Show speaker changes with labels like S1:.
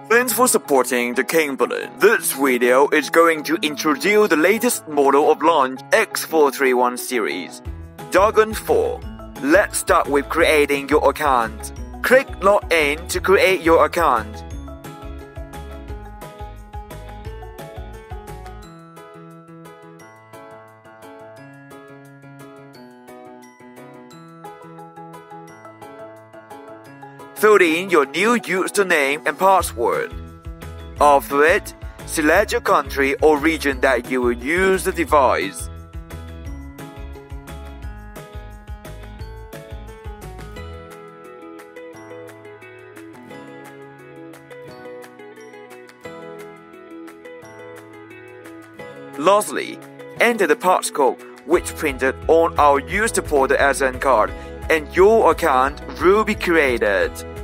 S1: Thanks for supporting the King Balloon. This video is going to introduce the latest model of launch X431 series, Diagun IV. Let's start with creating your account. Click Login to create your account. Fill in your new username and password. After it, select your country or region that you will use the device. Lastly, enter the passcode which printed on our user portal SN card, and your account will be created.